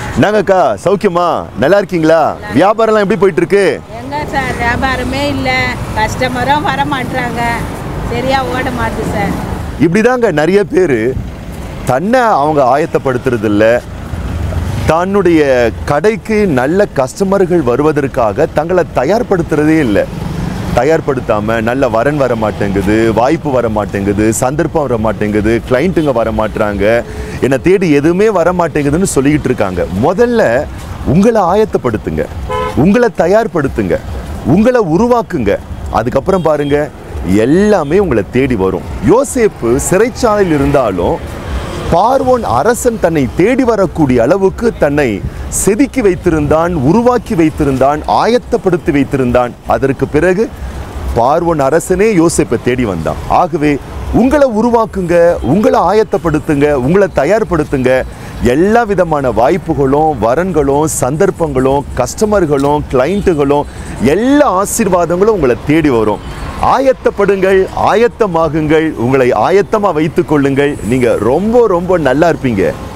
நாங்கக்கா சௌக்கியமா நல்லா இருக்கீங்களா? வியாபாரம்லாம் எப்படி போயிட்டு இருக்கு? எங்க சார் வியாபாரமே இல்லை, கஸ்டமரும் வர மாட்டாங்க, சரியா ஓட மாட்டுது சார். இப்படிதாங்க நிறைய பேர் தன்னை அவங்க ஆயத்தப்படுத்துறது இல்லை, தன்னுடைய கடைக்கு நல்ல கஸ்டமர்கள் வருவதற்காக தங்களை தயார்படுத்துறதே இல்லை. தயார்படுத்தாமல் நல்ல வரன் வர மாட்டேங்குது, வாய்ப்பு வர மாட்டேங்குது, சந்தர்ப்பம் வர மாட்டேங்குது, கிளைண்ட்டுங்க வர மாட்டுறாங்க, என்னை தேடி எதுவுமே வர மாட்டேங்குதுன்னு சொல்லிக்கிட்டு இருக்காங்க. முதல்ல உங்களை ஆயத்தப்படுத்துங்க, உங்களை தயார்படுத்துங்க, உங்களை உருவாக்குங்க. அதுக்கப்புறம் பாருங்க எல்லாமே உங்களை தேடி வரும். யோசேப்பு சிறைச்சாலையில் இருந்தாலும் பார்வோன் அரசன் தன்னை தேடி வரக்கூடிய அளவுக்கு தன்னை செதுக்கி வைத்திருந்தான், உருவாக்கி வைத்திருந்தான், ஆயத்தப்படுத்தி வைத்திருந்தான். அதற்கு பிறகு பார்வோன் அரசனே யோசேப்பை தேடி வந்தான். ஆகவே உங்களை உருவாக்குங்க, உங்களை ஆயத்தப்படுத்துங்க, உங்களை தயார்படுத்துங்க. எல்லா விதமான வாய்ப்புகளும், வரன்களும், சந்தர்ப்பங்களும், கஸ்டமர்களும், கிளைண்ட்டுகளும், எல்லா ஆசீர்வாதங்களும் உங்களை தேடி வரும். ஆயத்தப்படுங்கள், ஆயத்தமாகுங்கள், உங்களை ஆயத்தமாக வைத்துக் கொள்ளுங்கள். நீங்கள் ரொம்ப ரொம்ப நல்லா இருப்பீங்க.